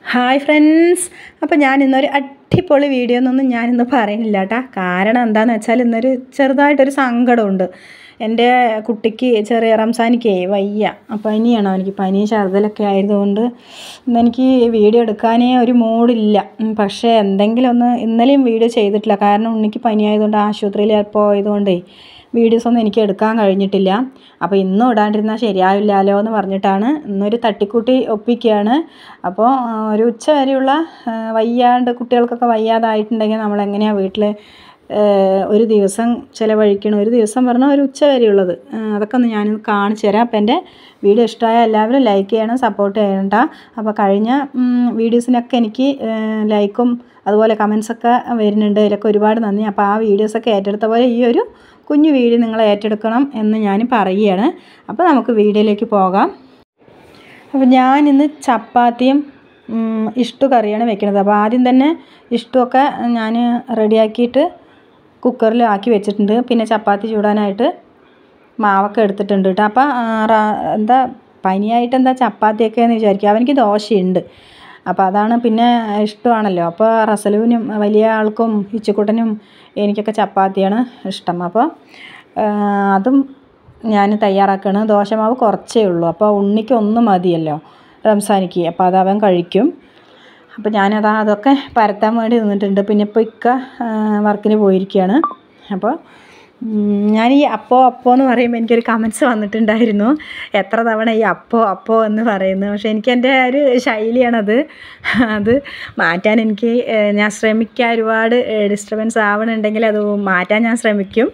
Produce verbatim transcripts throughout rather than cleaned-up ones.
Hi friends, അപ്പോൾ ഞാൻ ഇന്നൊരു അടിപൊളി വീഡിയോ എന്നൊന്നും ഞാനിന്ന് പറയുന്നില്ല കേട്ടോ. കാരണം എന്താണെന്ന് വെച്ചാൽ ഇന്നൊരു ചെറുതായിട്ടൊരു സങ്കടമുണ്ട്. എൻ്റെ കുട്ടിക്ക് ചെറിയ റംസാനിക്ക് വയ്യ, പനിയാണ്. അവനിക്ക് പനിയും ഛർദ്ദലൊക്കെ ആയതുകൊണ്ട് ഇന്നെനിക്ക് വീഡിയോ എടുക്കാനേ ഒരു മൂഡില്ല. പക്ഷേ എന്തെങ്കിലും ഒന്ന് ഇന്നലെയും വീഡിയോ ചെയ്തിട്ടില്ല. കാരണം ഉണ്ണിക്ക് പനിയായതുകൊണ്ട് ആശുപത്രിയിൽ പോയതുകൊണ്ടേ വീഡിയോസൊന്നും എനിക്ക് എടുക്കാൻ കഴിഞ്ഞിട്ടില്ല. അപ്പോൾ ഇന്നും ഇടാണ്ടിരുന്നാൽ ശരിയാവില്ലല്ലോ എന്ന് പറഞ്ഞിട്ടാണ് ഇന്നൊരു തട്ടിക്കൂട്ടി ഒപ്പിക്കുകയാണ്. അപ്പോൾ ഒരു ഉച്ച വരെയുള്ള വയ്യാണ്ട് കുട്ടികൾക്കൊക്കെ വയ്യാതായിട്ടുണ്ടെങ്കിൽ നമ്മളെങ്ങനെയാണ് വീട്ടിൽ ഒരു ദിവസം ചിലവഴിക്കണം. ഒരു ദിവസം പറഞ്ഞാൽ ഒരു ഉച്ച വരെയുള്ളത് അതൊക്കെ ഒന്ന് ഞാൻ കാണിച്ചു തരാം. അപ്പോൾ എൻ്റെ വീഡിയോ ഇഷ്ടമായ എല്ലാവരും ലൈക്ക് ചെയ്യണം, സപ്പോർട്ട് ചെയ്യണ്ട. അപ്പോൾ കഴിഞ്ഞ വീഡിയോസിനൊക്കെ എനിക്ക് ലൈക്കും അതുപോലെ കമൻസൊക്കെ വരുന്നുണ്ട്. ഇതിലൊക്കെ ഒരുപാട് നന്ദി. അപ്പോൾ ആ വീഡിയോസൊക്കെ ഏറ്റെടുത്ത പോലെ ഈ ഒരു കുഞ്ഞു വീഡിയോ നിങ്ങൾ ഏറ്റെടുക്കണം എന്ന് ഞാൻ പറയുകയാണ്. അപ്പോൾ നമുക്ക് വീഡിയോയിലേക്ക് പോകാം. അപ്പോൾ ഞാനിന്ന് ചപ്പാത്തിയും ഇഷ്ടു കറിയാണ് വെക്കുന്നത്. അപ്പോൾ ആദ്യം തന്നെ ഇഷ്ടമൊക്കെ ഞാൻ റെഡിയാക്കിയിട്ട് കുക്കറിൽ ആക്കി വെച്ചിട്ടുണ്ട്. പിന്നെ ചപ്പാത്തി ചൂടാനായിട്ട് മാവൊക്കെ എടുത്തിട്ടുണ്ട് കേട്ടോ. അപ്പോൾ എന്താ പനിയായിട്ട് എന്താ ചപ്പാത്തിയൊക്കെ എന്ന് വിചാരിക്കുക. അവനിക്ക് ദോശയുണ്ട്, അപ്പോൾ അതാണ്. പിന്നെ ഇഷ്ടമാണല്ലോ. അപ്പോൾ റസലുവിനും വലിയ ആൾക്കും ഇച്ചുക്കുട്ടനും എനിക്കൊക്കെ ചപ്പാത്തിയാണ് ഇഷ്ടം. അപ്പോൾ അതും ഞാൻ തയ്യാറാക്കുകയാണ്. ദോശമാവ് കുറച്ചേ ഉള്ളൂ, അപ്പോൾ ഉണ്ണിക്ക് ഒന്നും മതിയല്ലോ റംസാനിക്ക്, അപ്പോൾ അത് അവൻ കഴിക്കും. അപ്പോൾ ഞാനത് അതൊക്കെ പരത്താൻ വേണ്ടി നിന്നിട്ടുണ്ട്. പിന്നെ ഇപ്പോൾ ഇക്ക വർക്കിന് പോയിരിക്കുകയാണ്. അപ്പോൾ ഞാൻ ഈ അപ്പോ അപ്പോ എന്ന് പറയുമ്പോൾ എനിക്കൊരു കമൻസ് വന്നിട്ടുണ്ടായിരുന്നു, എത്ര തവണ ഈ അപ്പോ അപ്പോ എന്ന് പറയുന്നത്. പക്ഷേ എനിക്ക് എൻ്റെ ഒരു ശൈലിയാണത്. അത് മാറ്റാൻ എനിക്ക് ഞാൻ ശ്രമിക്കാൻ ഒരുപാട് ഡിസ്റ്റർബൻസ് ആവണുണ്ടെങ്കിൽ അത് മാറ്റാൻ ഞാൻ ശ്രമിക്കും.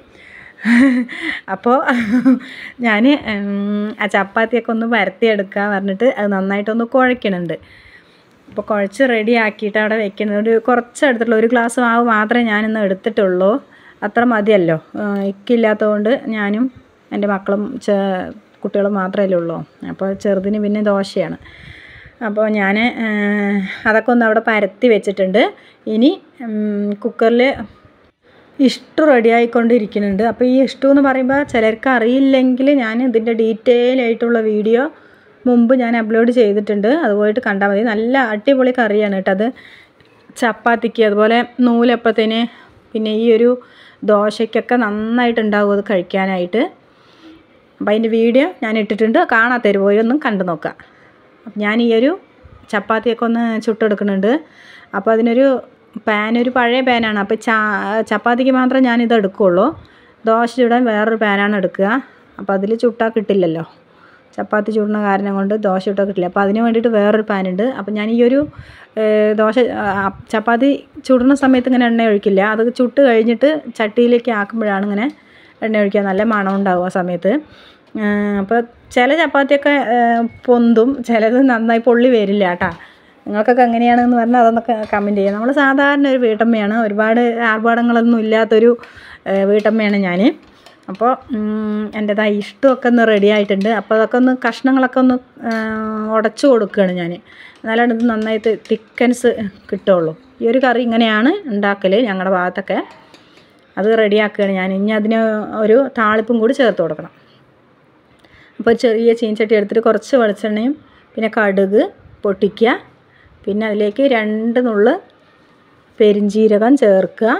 അപ്പോൾ ഞാൻ ആ ചപ്പാത്തിയൊക്കെ ഒന്ന് പരത്തിയെടുക്കാൻ പറഞ്ഞിട്ട് അത് നന്നായിട്ടൊന്ന് കുഴയ്ക്കണുണ്ട്. അപ്പോൾ കുഴച്ച് റെഡി ആക്കിയിട്ട് അവിടെ വെക്കുന്നത്. ഒരു കുറച്ച് എടുത്തിട്ടുള്ളൂ, ഒരു ഗ്ലാസ് മാവ് മാത്രമേ ഞാനിന്ന് എടുത്തിട്ടുള്ളൂ. അത്ര മതിയല്ലോ. ഇക്കില്ലാത്തതുകൊണ്ട് ഞാനും എൻ്റെ മക്കളും കുട്ടികളും മാത്രമല്ലേ ഉള്ളൂ. അപ്പോൾ ചെറുതിന് പിന്നെ ദോശയാണ്. അപ്പോൾ ഞാൻ അതൊക്കെ ഒന്ന് അവിടെ പരത്തി വെച്ചിട്ടുണ്ട്. ഇനി കുക്കറിൽ ഇഷ്ടു റെഡി ആയിക്കൊണ്ടിരിക്കുന്നുണ്ട്. അപ്പോൾ ഈ ഇഷ്ടു എന്ന് പറയുമ്പോൾ ചിലർക്ക് അറിയില്ലെങ്കിൽ ഞാൻ ഇതിൻ്റെ ഡീറ്റെയിൽ ആയിട്ടുള്ള വീഡിയോ മുമ്പ് ഞാൻ അപ്ലോഡ് ചെയ്തിട്ടുണ്ട്. അത് പോയിട്ട് കണ്ടാൽ മതി. നല്ല അടിപൊളി കറിയാണ് കേട്ടോ അത്. ചപ്പാത്തിക്ക് അതുപോലെ നൂലപ്പത്തിന് പിന്നെ ഈ ഒരു ദോശയ്ക്കൊക്കെ നന്നായിട്ടുണ്ടാവും അത് കഴിക്കാനായിട്ട്. അപ്പോൾ അതിൻ്റെ വീഡിയോ ഞാൻ ഇട്ടിട്ടുണ്ട്, കാണാത്തവർ പോയി ഒന്നും കണ്ടു നോക്കുക. അപ്പം ഞാൻ ഈ ഒരു ചപ്പാത്തിയൊക്കെ ഒന്ന് ചുട്ടെടുക്കുന്നുണ്ട്. അപ്പോൾ അതിനൊരു പാൻ, ഒരു പഴയ പാനാണ്. അപ്പോൾ ചാ ചപ്പാത്തിക്ക് മാത്രമേ ഞാനിത് എടുക്കുകയുള്ളൂ. ദോശ ചുടാൻ വേറൊരു പാനാണ് എടുക്കുക. അപ്പോൾ അതിൽ ചുട്ടാൽ കിട്ടില്ലല്ലോ, ചപ്പാത്തി ചുടുന്ന കാരണം കൊണ്ട് ദോശ ചുട്ടാൽ കിട്ടില്ല. അപ്പോൾ അതിന് വേണ്ടിയിട്ട് വേറൊരു പാനുണ്ട്. അപ്പോൾ ഞാൻ ഈ ഒരു ദോശ ചപ്പാത്തി ചുടുന്ന സമയത്ത് ഇങ്ങനെ എണ്ണ ഒഴിക്കില്ല. അത് ചുട്ട് കഴിഞ്ഞിട്ട് ചട്ടിയിലേക്ക് ആക്കുമ്പോഴാണ് ഇങ്ങനെ എണ്ണ ഒഴിക്കുക. നല്ല മണം ഉണ്ടാവും ആ സമയത്ത്. അപ്പോൾ ചില ചപ്പാത്തിയൊക്കെ പൊന്തും, ചിലത് നന്നായി പൊള്ളി വരില്ല കേട്ടോ. നിങ്ങൾക്കൊക്കെ എങ്ങനെയാണെന്ന് പറഞ്ഞാൽ അതൊന്നൊക്കെ കമൻറ്റ് ചെയ്യുക. നമ്മൾ സാധാരണ ഒരു വീട്ടമ്മയാണ്, ഒരുപാട് ആർഭാടങ്ങളൊന്നും ഇല്ലാത്തൊരു വീട്ടമ്മയാണ് ഞാൻ. അപ്പോൾ എൻ്റെതായ ഇഷ്ടമൊക്കെ ഒന്ന് റെഡി ആയിട്ടുണ്ട്. അപ്പോൾ അതൊക്കെ ഒന്ന് കഷ്ണങ്ങളൊക്കെ ഒന്ന് ഉടച്ചു കൊടുക്കുകയാണ് ഞാൻ, എന്നാലാണ് ഇത് നന്നായിട്ട് തിക്കൻസ് കിട്ടുള്ളൂ. ഈ ഒരു കറി ഇങ്ങനെയാണ് ഉണ്ടാക്കൽ ഞങ്ങളുടെ ഭാഗത്തൊക്കെ. അത് റെഡിയാക്കുകയാണ് ഞാൻ. ഇനി അതിന് ഒരു താളിപ്പും കൂടി ചേർത്ത് കൊടുക്കണം. അപ്പോൾ ചെറിയ ചീൻചട്ടി എടുത്തിട്ട് കുറച്ച് വെളിച്ചെണ്ണയും പിന്നെ കടുക് പൊട്ടിക്കുക, പിന്നെ അതിലേക്ക് രണ്ട് നുള്ള് പെരിഞ്ജീരകം ചേർക്കുക,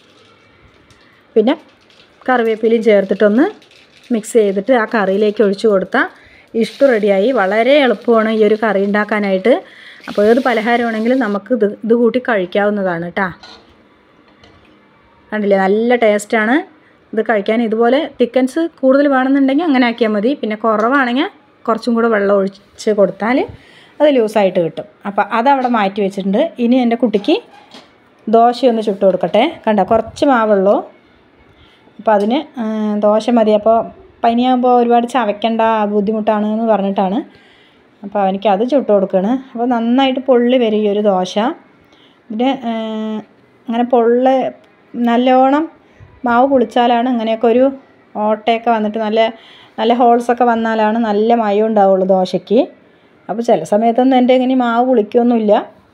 പിന്നെ കറിവേപ്പിലയും ചേർത്തിട്ടൊന്ന് മിക്സ് ചെയ്തിട്ട് ആ കറിയിലേക്ക് ഒഴിച്ച് കൊടുത്താൽ ഇഷ്ടു റെഡിയായി. വളരെ എളുപ്പമാണ് ഈ ഒരു കറി ഉണ്ടാക്കാനായിട്ട്. അപ്പോൾ ഏത് പലഹാരമാണെങ്കിലും നമുക്ക് ഇത് ഇത് കൂട്ടി കഴിക്കാവുന്നതാണ് കേട്ടോ. കണ്ടില്ലേ, നല്ല ടേസ്റ്റാണ് ഇത് കഴിക്കാൻ. ഇതുപോലെ തിക്കൻസ് കൂടുതൽ വേണമെന്നുണ്ടെങ്കിൽ അങ്ങനെ ആക്കിയാൽ മതി. പിന്നെ കുറവാണെങ്കിൽ കുറച്ചും കൂടെ വെള്ളം ഒഴിച്ച് കൊടുത്താൽ അത് ലൂസായിട്ട് കിട്ടും. അപ്പോൾ അതവിടെ മാറ്റി വെച്ചിട്ടുണ്ട്. ഇനി എൻ്റെ കുട്ടിക്ക് ദോശയൊന്ന് ചുട്ട് കൊടുക്കട്ടെ. കണ്ടോ, കുറച്ച് മാവുള്ളൂ. അപ്പോൾ അതിന് ദോശ മതി. അപ്പോൾ പനിയാകുമ്പോൾ ഒരുപാട് ചവയ്ക്കേണ്ട, ബുദ്ധിമുട്ടാണ് എന്ന് പറഞ്ഞിട്ടാണ്. അപ്പോൾ അവനിക്ക് അത് ചുട്ട് കൊടുക്കുകയാണ്. അപ്പോൾ നന്നായിട്ട് പൊള്ളി വരും ഈ ഒരു ദോശ. പിന്നെ അങ്ങനെ പൊള്ള നല്ലോണം മാവ് പുളിച്ചാലാണ് ഇങ്ങനെയൊക്കെ ഒരു ഓട്ടയൊക്കെ വന്നിട്ട് നല്ല നല്ല ഹോൾസൊക്കെ വന്നാലാണ് നല്ല മയം ഉണ്ടാവുള്ളൂ ദോശയ്ക്ക്. അപ്പോൾ ചില സമയത്തൊന്നും എൻ്റെ ഇങ്ങനെ മാവ് പുളിക്കൊന്നുമില്ല.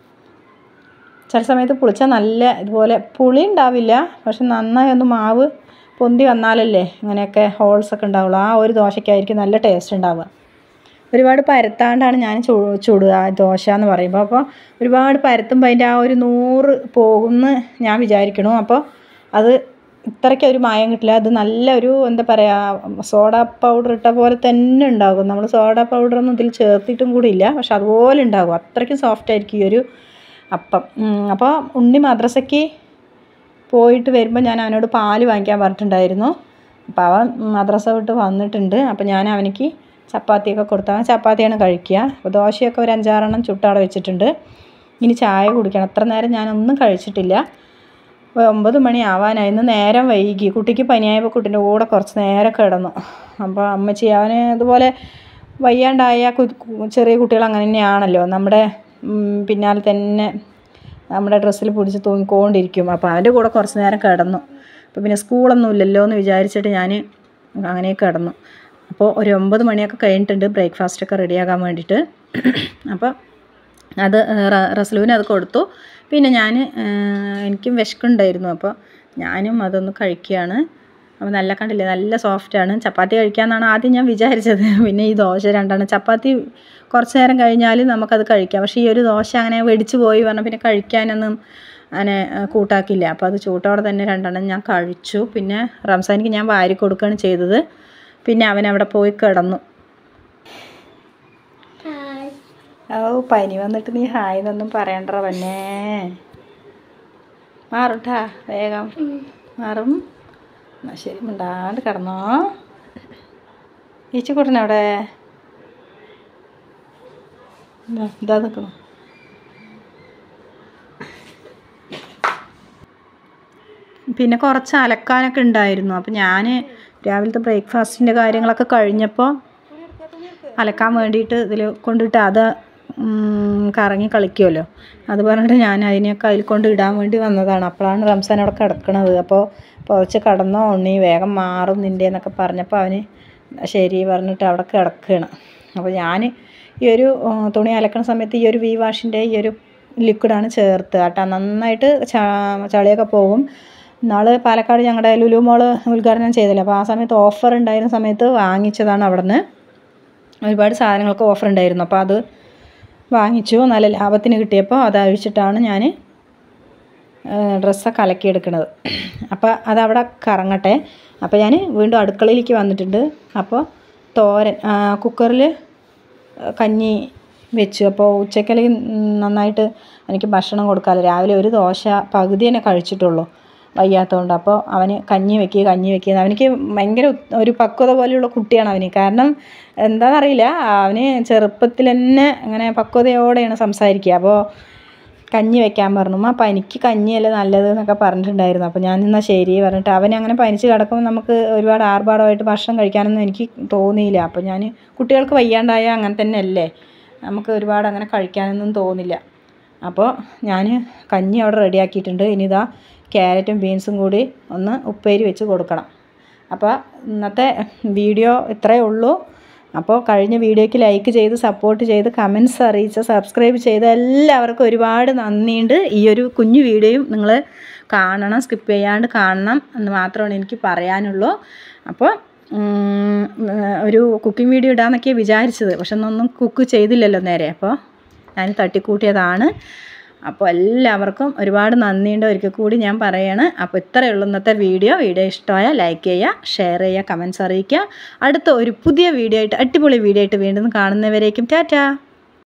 ചില സമയത്ത് പുളിച്ചാൽ നല്ല ഇതുപോലെ പുളി ഉണ്ടാവില്ല, പക്ഷെ നന്നായി ഒന്ന് മാവ് പൊന്തി വന്നാലല്ലേ ഇങ്ങനെയൊക്കെ ഹോൾസൊക്കെ ഉണ്ടാവുള്ളൂ. ആ ഒരു ദോശയ്ക്കായിരിക്കും നല്ല ടേസ്റ്റ് ഉണ്ടാവുക. ഒരുപാട് പരത്താണ്ടാണ് ഞാൻ ചു ചുടുക ദോശ എന്ന് പറയുമ്പോൾ. അപ്പോൾ ഒരുപാട് പരത്തുമ്പോൾ അതിൻ്റെ ആ ഒരു നൂറ് പോകുമെന്ന് ഞാൻ വിചാരിക്കണു. അപ്പോൾ അത് ഇത്രയ്ക്ക് ഒരു മായം കിട്ടില്ല. അത് നല്ലൊരു എന്താ പറയുക, സോഡ പൗഡർ ഇട്ട പോലെ തന്നെ ഉണ്ടാകും. നമ്മൾ സോഡ പൗഡറൊന്നും ഇതിൽ ചേർത്തിട്ടും കൂടി ഇല്ല, പക്ഷെ അതുപോലെ ഉണ്ടാകും. അത്രയ്ക്കും സോഫ്റ്റ് ആയിരിക്കും ഈ ഒരു അപ്പം. അപ്പോൾ ഉണ്ണി മദ്രസയ്ക്ക് പോയിട്ട് വരുമ്പോൾ ഞാൻ അവനോട് പാല് വാങ്ങിക്കാൻ പറഞ്ഞിട്ടുണ്ടായിരുന്നു. അപ്പോൾ അവൻ മദ്രസ വിട്ട് വന്നിട്ടുണ്ട്. അപ്പോൾ ഞാൻ അവനിക്ക് ചപ്പാത്തിയൊക്കെ കൊടുത്താൽ അവൻ ചപ്പാത്തിയാണ് കഴിക്കുക. അപ്പോൾ ദോശയൊക്കെ ഒരു അഞ്ചാറെണ്ണം ചുട്ടവിടെ വെച്ചിട്ടുണ്ട്. ഇനി ചായ കുടിക്കണം. അത്ര നേരം ഞാനൊന്നും കഴിച്ചിട്ടില്ല. ഒമ്പത് മണി ആവാനായിരുന്നു. നേരം വൈകി. കുട്ടിക്ക് പനിയായപ്പോൾ കുട്ടീൻ്റെ കൂടെ കുറച്ച് നേരം കിടന്നു. അപ്പോൾ അമ്മച്ചി അവന് അതുപോലെ വയ്യാണ്ടായ ചെറിയ കുട്ടികൾ അങ്ങനെ തന്നെയാണല്ലോ, നമ്മുടെ പിന്നാലെ തന്നെ നമ്മുടെ ഡ്രസ്സിൽ പിടിച്ച് തൂങ്ങിക്കൊണ്ടിരിക്കും. അപ്പോൾ അവൻ്റെ കൂടെ കുറച്ച് നേരം കിടന്നു. അപ്പോൾ പിന്നെ സ്കൂളൊന്നും ഇല്ലല്ലോ എന്ന് വിചാരിച്ചിട്ട് ഞാൻ അങ്ങനെ കിടന്നു. അപ്പോൾ ഒരു ഒമ്പത് മണിയൊക്കെ കഴിഞ്ഞിട്ടുണ്ട് ബ്രേക്ക്ഫാസ്റ്റൊക്കെ റെഡിയാകാൻ വേണ്ടിയിട്ട്. അപ്പോൾ അത് റസ്ലുവിന് അത് കൊടുത്തു. പിന്നെ ഞാൻ എനിക്കും വിശക്കുണ്ടായിരുന്നു. അപ്പോൾ ഞാനും അതൊന്ന് കഴിക്കുകയാണ്. അപ്പോൾ നല്ല കണ്ടില്ലേ, നല്ല സോഫ്റ്റാണ്. ചപ്പാത്തി കഴിക്കാമെന്നാണ് ആദ്യം ഞാൻ വിചാരിച്ചത്. പിന്നെ ഈ ദോശ രണ്ടെണ്ണം, ചപ്പാത്തി കുറച്ച് നേരം കഴിഞ്ഞാൽ നമുക്കത് കഴിക്കാം. പക്ഷേ ഈ ഒരു ദോശ അങ്ങനെ വെടിച്ച് പോയി പറഞ്ഞാൽ പിന്നെ കഴിക്കാനൊന്നും അങ്ങനെ കൂട്ടാക്കില്ല. അപ്പോൾ അത് ചൂട്ടോടെ തന്നെ രണ്ടെണ്ണം ഞാൻ കഴിച്ചു. പിന്നെ റംസാനിക്ക് ഞാൻ വാരി കൊടുക്കുകയാണ് ചെയ്തത്. പിന്നെ അവൻ അവിടെ പോയി കിടന്നു. ഓ, പനി വന്നിട്ട് നീ ഹായ് എന്നൊന്നും പറയണ്ട പന്നേ. മാറുട്ടാ, വേഗം മാറും. എന്നാൽ ശരി, മിണ്ടാണ്ട് കിടന്നോ. ഈച്ചക്കൂട്ടനെ അവിടെ ഇതാ നിൽക്കണം. പിന്നെ കുറച്ച് അലക്കാനൊക്കെ ഉണ്ടായിരുന്നു. അപ്പോൾ ഞാൻ രാവിലത്തെ ബ്രേക്ക്ഫാസ്റ്റിൻ്റെ കാര്യങ്ങളൊക്കെ കഴിഞ്ഞപ്പോൾ അലക്കാൻ വേണ്ടിയിട്ട് ഇതിൽ കൊണ്ടിട്ട് അത് കറങ്ങി കളിക്കുമല്ലോ, അത് പറഞ്ഞിട്ട് ഞാൻ അതിനെയൊക്കെ അതിൽ കൊണ്ട് ഇടാൻ വേണ്ടി വന്നതാണ്. അപ്പോഴാണ് റംസാൻ അവിടെ കിടക്കണത്. അപ്പോൾ പുതച്ച് കിടന്നോ ഉണ്ണി, വേഗം മാറും നിൻ്റെ എന്നൊക്കെ പറഞ്ഞപ്പോൾ അവന് ശരി പറഞ്ഞിട്ട് അവിടെ കിടക്കുകയാണ്. അപ്പോൾ ഞാൻ ഈ ഒരു തുണി അലക്കണ സമയത്ത് ഈ ഒരു വി വാഷിൻ്റെ ഈ ഒരു ലിക്വിഡാണ് ചേർത്ത് കേട്ടോ. നന്നായിട്ട് ചളിയൊക്കെ പോകും. നാൾ പാലക്കാട് ഞങ്ങളുടെ ലുലു മോൾ ഉദ്ഘാടനം ചെയ്തില്ല, അപ്പോൾ ആ സമയത്ത് ഓഫർ ഉണ്ടായിരുന്ന സമയത്ത് വാങ്ങിച്ചതാണ്. അവിടെ നിന്ന് ഒരുപാട് സാധനങ്ങൾക്ക് ഓഫർ ഉണ്ടായിരുന്നു. അപ്പോൾ അത് വാങ്ങിച്ചു. നല്ല ലാഭത്തിന് കിട്ടിയപ്പോൾ അത് അഴിച്ചിട്ടാണ് ഞാൻ ഡ്രസ്സൊക്കെ അലക്കിയെടുക്കുന്നത്. അപ്പോൾ അതവിടെ കറങ്ങട്ടെ. അപ്പോൾ ഞാൻ വീണ്ടും അടുക്കളയിലേക്ക് വന്നിട്ടുണ്ട്. അപ്പോൾ തോരൻ കുക്കറിൽ കഞ്ഞി വെച്ചു. അപ്പോൾ ഉച്ചക്കലേക്ക് നന്നായിട്ട് എനിക്ക് ഭക്ഷണം കൊടുക്കാമല്ലോ. രാവിലെ ഒരു ദോശ പകുതി തന്നെ കഴിച്ചിട്ടുള്ളൂ വയ്യാത്തതുകൊണ്ട്. അപ്പോൾ അവന് കഞ്ഞി വെക്കുക കഞ്ഞി വെക്കുക അവനിക്ക് ഭയങ്കര ഒരു പക്വത പോലെയുള്ള കുട്ടിയാണ് അവന്. കാരണം എന്താണെന്നറിയില്ല, അവന് ചെറുപ്പത്തിൽ തന്നെ അങ്ങനെ പക്വതയോടെയാണ് സംസാരിക്കുക. അപ്പോൾ കഞ്ഞി വെക്കാൻ പറഞ്ഞു. ആ പനിക്ക് കഞ്ഞിയല്ലേ നല്ലത് എന്നൊക്കെ പറഞ്ഞിട്ടുണ്ടായിരുന്നു. അപ്പോൾ ഞാൻ എന്നാൽ ശരി പറഞ്ഞിട്ട് അവനെ അങ്ങനെ പനിച്ച് കിടക്കുമ്പോൾ നമുക്ക് ഒരുപാട് ആർഭാടമായിട്ട് ഭക്ഷണം കഴിക്കാനൊന്നും എനിക്ക് തോന്നിയില്ല. അപ്പോൾ ഞാൻ കുട്ടികൾക്ക് വയ്യാണ്ടായ അങ്ങനെ തന്നെ അല്ലേ, നമുക്ക് ഒരുപാട് അങ്ങനെ കഴിക്കാനൊന്നും തോന്നില്ല. അപ്പോൾ ഞാൻ കഞ്ഞി അവിടെ റെഡിയാക്കിയിട്ടുണ്ട്. ഇനി ഇതാ ക്യാരറ്റും ബീൻസും കൂടി ഒന്ന് ഉപ്പേരി വെച്ച് കൊടുക്കണം. അപ്പോൾ ഇന്നത്തെ വീഡിയോ ഇത്രയേ ഉള്ളൂ. അപ്പോൾ കഴിഞ്ഞ വീഡിയോയ്ക്ക് ലൈക്ക് ചെയ്ത് സപ്പോർട്ട് ചെയ്ത് കമൻസ് അറിയിച്ച് സബ്സ്ക്രൈബ് ചെയ്ത എല്ലാവർക്കും ഒരുപാട് നന്ദിയുണ്ട്. ഈ ഒരു കുഞ്ഞു വീഡിയോയും നിങ്ങൾ കാണണം, സ്കിപ്പ് ചെയ്യാണ്ട് കാണണം എന്ന് മാത്രമാണ് എനിക്ക് പറയാനുള്ളൂ. അപ്പോൾ ഒരു കുക്കിംഗ് വീഡിയോ ഇടാമെന്നൊക്കെയാണ് വിചാരിച്ചത്, പക്ഷെ ഒന്നും കുക്ക് ചെയ്തില്ലല്ലോ നേരെ. അപ്പോൾ ഞാൻ തട്ടിക്കൂട്ടിയതാണ്. അപ്പോൾ എല്ലാവർക്കും ഒരുപാട് നന്ദിയുണ്ട് ഒരിക്കൽ കൂടി ഞാൻ പറയാണ്. അപ്പോൾ ഇത്രയേ ഉള്ളൂ ഇന്നത്തെ വീഡിയോ. വീഡിയോ ഇഷ്ടമായാൽ ലൈക്ക് ചെയ്യുക, ഷെയർ ചെയ്യുക, കമൻറ്റ്സ് അറിയിക്കുക. അടുത്ത ഒരു പുതിയ വീഡിയോ ആയിട്ട്, അടിപൊളി വീഡിയോ ആയിട്ട് വീണ്ടും കാണുന്നവരേക്കും ടാറ്റാ.